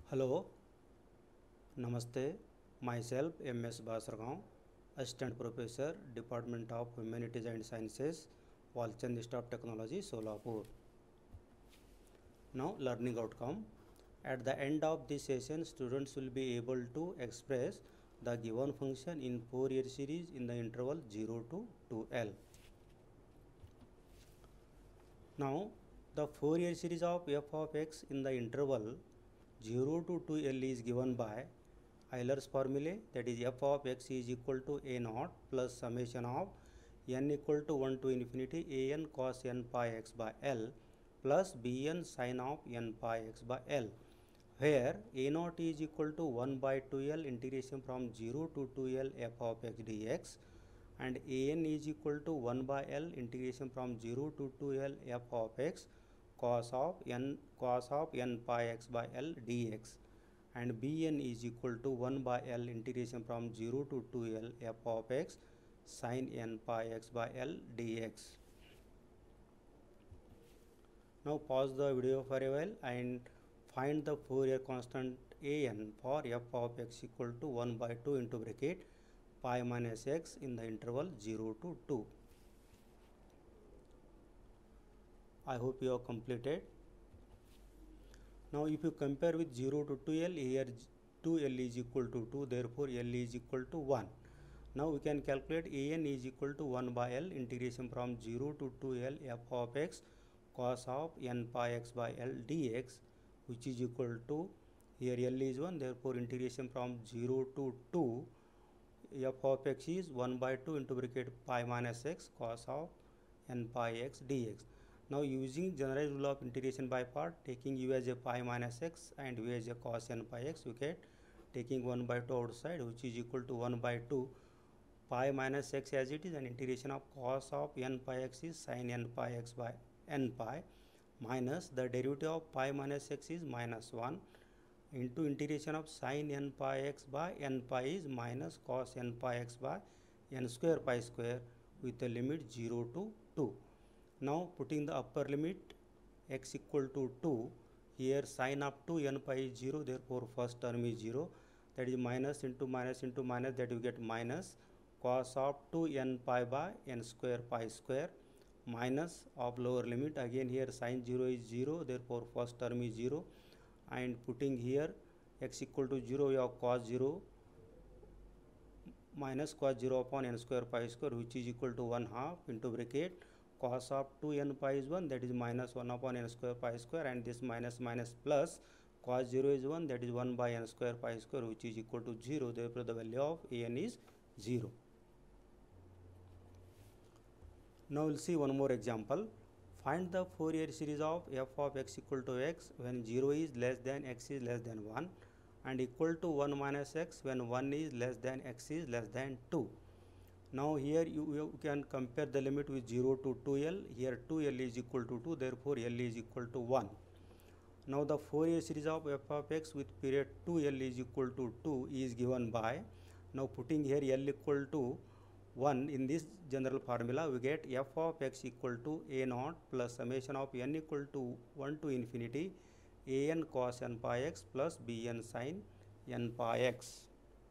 Hello, Namaste. Myself M.S. Basargaon, Assistant Professor, Department of Humanities and Sciences, Walchand Institute of Technology, Solapur. Now, learning outcome. At the end of this session, students will be able to express the given function in Fourier series in the interval 0 to 2L. Now, the Fourier series of f of x in the interval 0 to 2L is given by Euler's formulae, that is f of x is equal to a naught plus summation of n equal to 1 to infinity a n cos n pi x by L plus b n sin of n pi x by L, where a naught is equal to 1 by 2L integration from 0 to 2L f of x dx and a n is equal to 1 by L integration from 0 to 2L f of x cos of n pi x by L dx, and bn is equal to 1 by L integration from 0 to 2L f of x sin n pi x by L dx. Now pause the video for a while and find the Fourier constant an for f of x equal to 1 by 2 into bracket pi minus x in the interval 0 to 2. I hope you have completed. Now if you compare with 0 to 2L, here 2L is equal to 2, therefore L is equal to 1. Now we can calculate an is equal to 1 by L integration from 0 to 2L f of x cos of n pi x by L dx, which is equal to, here L is 1, therefore integration from 0 to 2 f of x is 1 by 2 into bracket pi minus x cos of n pi x dx. Now using generalized rule of integration by part, taking u as a pi minus x and u as a cos n pi x, we get taking 1 by 2 outside, which is equal to 1 by 2 pi minus x as it is, and integration of cos of n pi x is sin n pi x by n pi minus the derivative of pi minus x is minus 1 into integration of sin n pi x by n pi is minus cos n pi x by n square pi square with the limit 0 to 2. Now putting the upper limit x equal to 2, here sin of 2 n pi is 0, therefore first term is 0, that is minus into minus into minus, that you get minus cos of 2 n pi by n square pi square minus of lower limit, again here sin 0 is 0, therefore first term is 0, and putting here x equal to 0, you have cos 0 minus cos 0 upon n square pi square, which is equal to 1/2 into bracket cos of 2 n pi is 1, that is minus 1 upon n square pi square, and this minus minus plus cos 0 is 1, that is 1 by n square pi square, which is equal to 0, therefore the value of an is 0. Now we will see one more example. Find the Fourier series of f of x equal to x when 0 is less than x is less than 1 and equal to 1 minus x when 1 is less than x is less than 2. Now here you can compare the limit with 0 to 2L. Here 2L is equal to 2, therefore L is equal to 1. Now the Fourier series of f of x with period 2L is equal to 2 is given by, now putting here L equal to 1 in this general formula, we get f of x equal to a naught plus summation of n equal to 1 to infinity a n cos n pi x plus b n sin n pi x.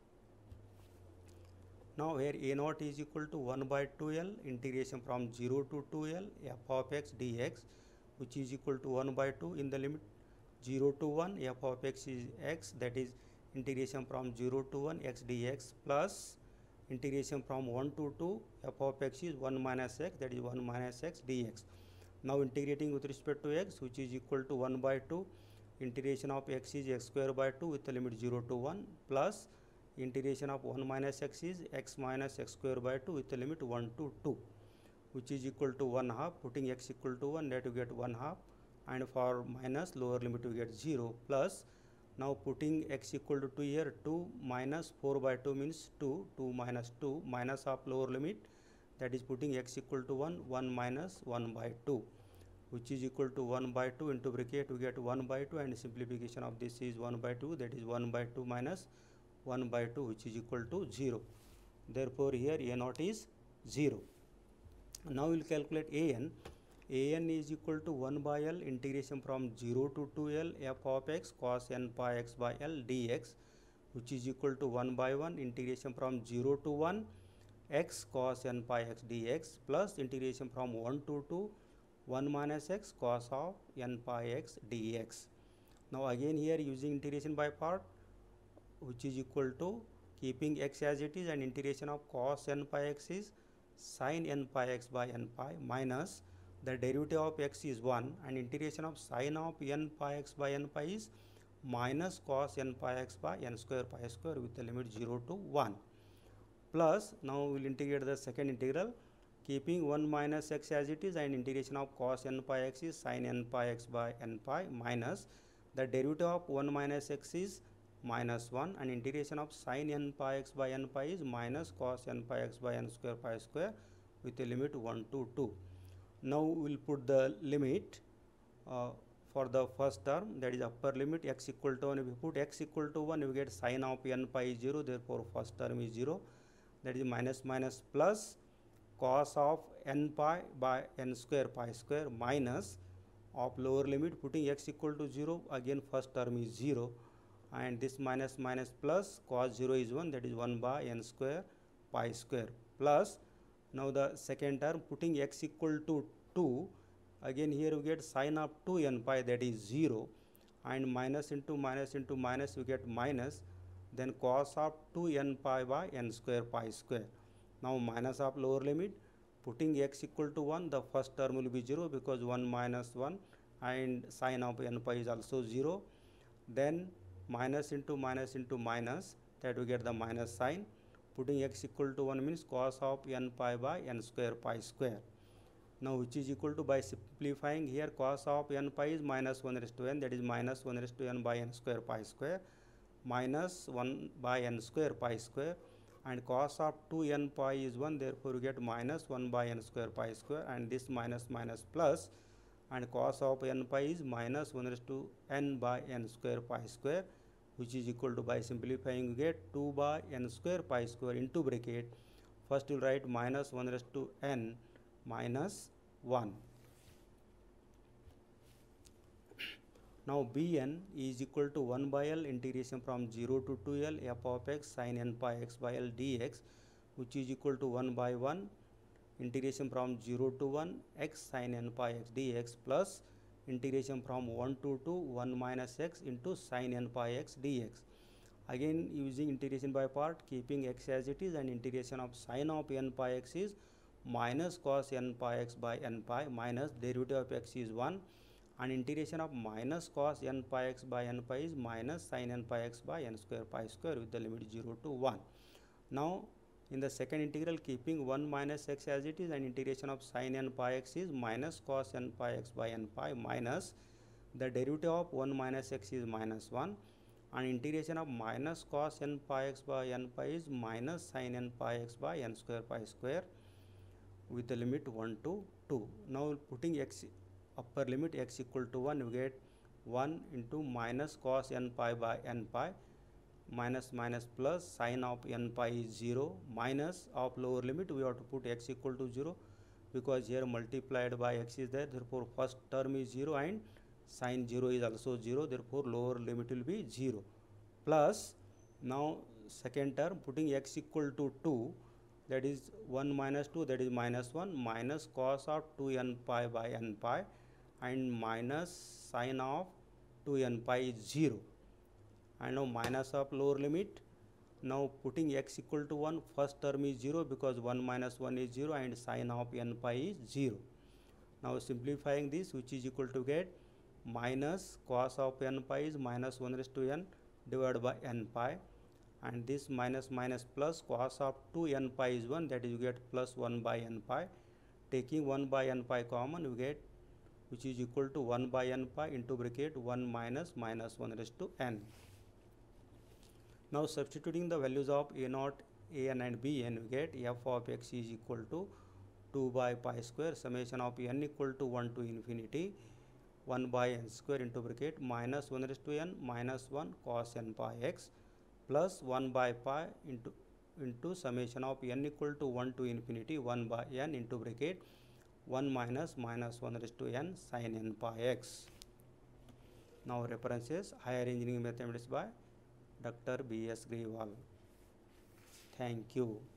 Now here a naught is equal to 1 by 2L integration from 0 to 2L f of x dx, which is equal to 1 by 2 in the limit 0 to 1 f of x is x, that is integration from 0 to 1 x dx plus integration from 1 to 2 f of x is 1 minus x, that is 1 minus x dx. Now integrating with respect to x, which is equal to 1 by 2 integration of x is x square by 2 with the limit 0 to 1 plus integration of 1 minus x is x minus x square by 2 with the limit 1 to 2, which is equal to 1/2, putting x equal to 1, that you get 1/2, and for minus lower limit you get 0 plus, now putting x equal to 2 here, 2 minus 4 by 2 means 2, 2 minus 2 minus of lower limit, that is putting x equal to 1, 1 minus 1 by 2, which is equal to 1 by 2 into bracket we get 1 by 2, and simplification of this is 1 by 2, that is 1 by 2 minus 1 by 2, which is equal to 0. Therefore here a naught is 0. Now we will calculate an. an is equal to 1 by L integration from 0 to 2L f of x cos n pi x by L dx, which is equal to 1 by 1 integration from 0 to 1 x cos n pi x dx plus integration from 1 to 2 1 minus x cos of n pi x dx. Now again here using integration by part, which is equal to keeping x as it is and integration of cos n pi x is sin n pi x by n pi minus the derivative of x is 1 and integration of sin of n pi x by n pi is minus cos n pi x by n square pi square with the limit 0 to 1 plus, now we will integrate the second integral keeping 1 minus x as it is and integration of cos n pi x is sin n pi x by n pi minus the derivative of 1 minus x is minus 1 and integration of sin n pi x by n pi is minus cos n pi x by n square pi square with a limit 1 to 2. Now we will put the limit for the first term, that is upper limit x equal to 1. If we put x equal to 1, we get sin of n pi is 0, therefore first term is 0, that is minus minus plus cos of n pi by n square pi square minus of lower limit putting x equal to 0, again first term is 0 and this minus minus plus cos 0 is 1, that is 1 by n square pi square plus, now the second term putting x equal to 2, again here we get sin of 2 n pi, that is 0 and minus into minus we get minus, then cos of 2 n pi by n square pi square. Now minus of lower limit putting x equal to 1, the first term will be 0 because 1 minus 1 and sin of n pi is also 0, then minus into minus that we get the minus sign, putting x equal to 1 means cos of n pi by n square pi square. Now which is equal to, by simplifying here, cos of n pi is minus 1 raised to n, that is minus 1 raised to n by n square pi square minus 1 by n square pi square and cos of 2 n pi is 1, therefore we get minus 1 by n square pi square and this minus minus plus and cos of n pi is minus 1 raised to n by n square pi square, which is equal to, by simplifying we get 2 by n square pi square into bracket, first we will write minus 1 raised to n minus 1. Now Bn is equal to 1 by L integration from 0 to 2L f of x sin n pi x by L dx, which is equal to 1 by 1 integration from 0 to 1 x sin n pi x dx plus integration from 1 to 2 1 minus x into sin n pi x dx. Again using integration by part, keeping x as it is and integration of sin of n pi x is minus cos n pi x by n pi minus derivative of x is 1 and integration of minus cos n pi x by n pi is minus sin n pi x by n square pi square with the limit 0 to 1. Now in the second integral, keeping 1 minus x as it is and integration of sin n pi x is minus cos n pi x by n pi minus the derivative of 1 minus x is minus 1 and integration of minus cos n pi x by n pi is minus sin n pi x by n square pi square with the limit 1 to 2. Now putting x upper limit x equal to 1, we get 1 into minus cos n pi by n pi minus minus plus sin of n pi is 0 minus of lower limit we have to put x equal to 0 because here multiplied by x is there, therefore first term is 0 and sin 0 is also 0, therefore lower limit will be 0 plus, now second term putting x equal to 2, that is 1 minus 2, that is minus 1 minus cos of 2 n pi by n pi and minus sin of 2 n pi is 0 and now minus of lower limit. Now putting x equal to 1, first term is 0 because 1 minus 1 is 0 and sin of n pi is 0. Now simplifying this, which is equal to get minus cos of n pi is minus 1 raised to n divided by n pi and this minus minus plus cos of 2 n pi is 1, that is you get plus 1 by n pi. Taking 1 by n pi common, you get which is equal to 1 by n pi into bracket 1 minus minus 1 raised to n. Now substituting the values of a0, an and bn, we get f of x is equal to 2 by pi square summation of n equal to 1 to infinity 1 by n square into bracket minus 1 raised to n minus 1 cos n pi x plus 1 by pi into summation of n equal to 1 to infinity 1 by n into bracket 1 minus minus 1 raised to n sin n pi x. Now references Higher Engineering Mathematics by Dr. B.S. Grewal. Thank you.